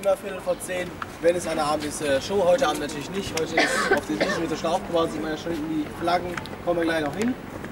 immer Viertel vor 10. Wenn es eine Abend ist, Show. Heute Abend natürlich nicht. Heute ist auf den Wiesen mit der Schlauch quasi. Ich meine, schon die Flaggen kommen wir gleich noch hin.